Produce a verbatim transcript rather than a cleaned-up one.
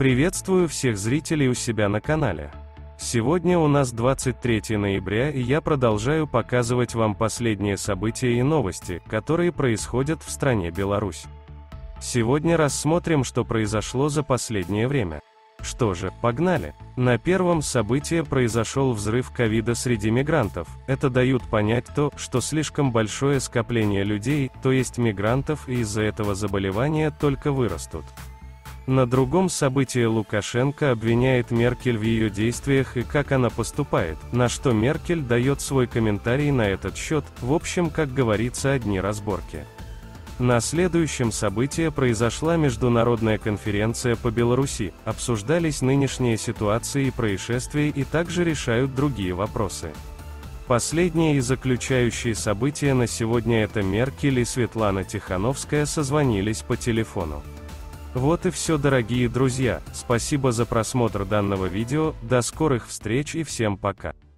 Приветствую всех зрителей у себя на канале. Сегодня у нас двадцать третье ноября, и я продолжаю показывать вам последние события и новости, которые происходят в стране Беларусь. Сегодня рассмотрим, что произошло за последнее время. Что же, погнали. На первом событии произошел взрыв ковида среди мигрантов. Это дают понять то, что слишком большое скопление людей, то есть мигрантов, и из-за этого заболевания только вырастут. На другом событии Лукашенко обвиняет Меркель в ее действиях и как она поступает, на что Меркель дает свой комментарий на этот счет, в общем, как говорится, одни разборки. На следующем событии произошла международная конференция по Беларуси, обсуждались нынешние ситуации и происшествия и также решают другие вопросы. Последние и заключающие события на сегодня — это Меркель и Светлана Тихановская созвонились по телефону. Вот и все, дорогие друзья, спасибо за просмотр данного видео, до скорых встреч и всем пока.